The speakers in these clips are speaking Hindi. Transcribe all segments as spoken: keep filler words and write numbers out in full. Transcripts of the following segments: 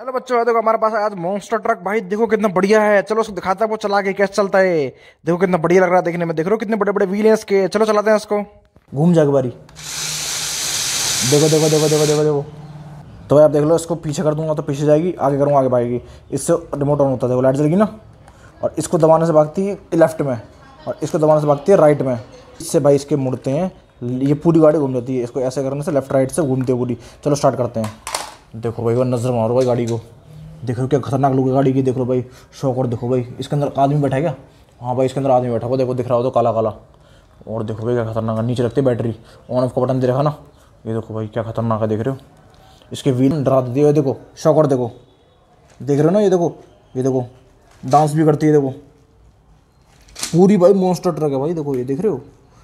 हेलो बच्चों, देखो हमारे पास आज मॉन्स्टर ट्रक। भाई देखो कितना बढ़िया है। चलो उसको दिखाता है वो चला के कैसे चलता है। देखो कितना बढ़िया लग रहा है देखने में। देख रहे हो कितने बड़े बड़े व्हील हैं इसके। चलो चलाते हैं इसको। घूम जाएगा बारी। देखो देखो देखो देखो देखो देखो। तो भाई आप देख लो, इसको पीछे कर दूंगा तो पीछे जाएगी, आगे करूँगा आगे भागेगी। इससे रिमोट ऑन होता है, देखो लाइट जलेगी ना, और इसको दबाने से भागती है लेफ्ट में और इसको दबाने से भागती है राइट में। इससे भाई इसके मुड़ते हैं, ये पूरी गाड़ी घूम जाती है। इसको ऐसे करने से लेफ्ट राइट से घूमती है पूरी। चलो स्टार्ट करते हैं। देखो भाई वो नज़र मारो भाई गाड़ी को। देख रहे हो क्या खतरनाक लुक है गाड़ी की। देख लो भाई शौक। और देखो भाई इसके अंदर आदमी बैठा है क्या? हाँ भाई इसके अंदर आदमी बैठा हुआ, देखो दिख रहा हो तो काला काला। और देखो भाई क्या खतरनाक है। नीचे रखती है बैटरी, ऑन ऑफ का बटन दे रखा ना। ये देखो भाई क्या खतरनाक है, देख रहे हो इसके व्हील डरा देती है। देखो शौक। और देखो देख रहे हो ना, ये देखो ये देखो डांस भी करती है। देखो पूरी भाई मॉन्स्टर ट्रक है भाई। देखो ये देख रहे हो।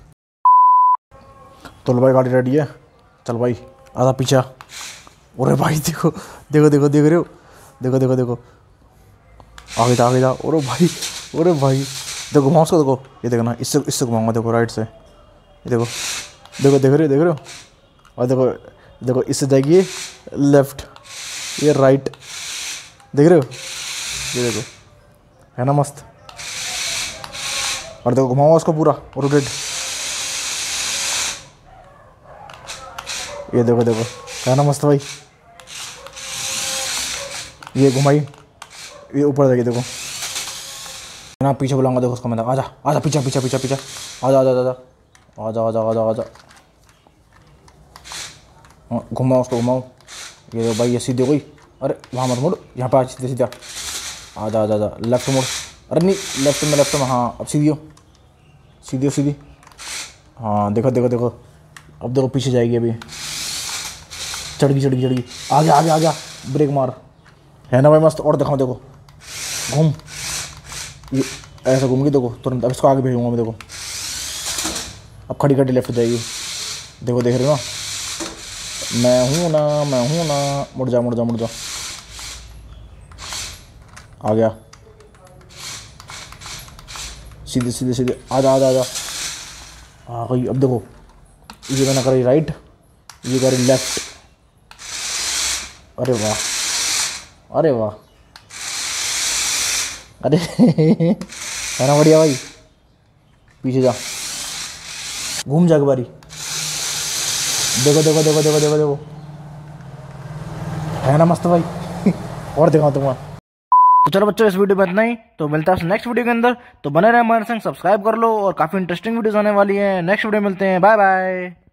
तो भाई गाड़ी रेडी है। चल भाई आधा पीछा। अरे भाई देखो देखो देखो देख रहे हो। देखो देखो देखो आगे जा आगे जा। अरे भाई अरे भाई देखो घुमाओ उसको। देखो ये देखो ना, इससे इससे घुमाऊंगा। देखो राइट से। ये देखो देखो देख रहे हो देख रहे हो। और देखो देखो इससे जाएगी लेफ्ट, ये राइट। देख रहे हो, ये देखो है ना मस्त। और देखो घुमाओ उसको पूरा रोटेट। ये देखो देखो है ना मस्त भाई। ये घुमाई, ये ऊपर जाएगी। देखो ना पीछे बुलाऊंगा। देखो उसको मैं, आजा आजा पीछे पीछे पीछे पीछे। आजा आजा आजा आजा आजा आजा आजा। हाँ घुमाओ उसको घुमाओ। ये देखो भाई ये सीधे गई। अरे वहाँ मत मुड़, यहाँ पे सीधे सीधा। आजा आजा आजा लेफ्ट मुड़। अरे नहीं लेफ्ट में लेफ्ट में। हाँ अब सीधी हो सीधी हो सीधी। हाँ देखो देखो देखो अब देखो पीछे जाएगी अभी। चढ़ गई चढ़ गई चढ़ गई। आगे आगे आगे ब्रेक मार। है ना भाई मस्त। और दिखाओ देखो घूम, ये ऐसा घूम गई देखो तुरंत। अब इसको आगे भेजूंगा मैं। देखो अब खड़ी खड़ी लेफ्ट जाएगी। देखो देख रहे हो ना, मैं हूँ ना मैं हूँ ना। मुड़ जा मुड़ जा मुड़ जा। आ गया सीधे सीधे सीधे। आजा आजा आजा। आ गई। अब देखो ये मैंने करी राइट, ये करी लेफ्ट। अरे वाह अरे वाह अरे है ना बढ़िया भाई। पीछे जा, घूम जा बारी। देखो देखो देखो देखो देखो देखो है ना मस्त भाई। और दिखाओ तुम्हारा। तो चलो बच्चों इस वीडियो में इतना ही। तो मिलता है नेक्स्ट वीडियो के अंदर। तो बने रहे हमारे संग, सब्सक्राइब कर लो और काफ़ी इंटरेस्टिंग वीडियोस आने वाली हैं। नेक्स्ट वीडियो मिलते हैं। Bye bye.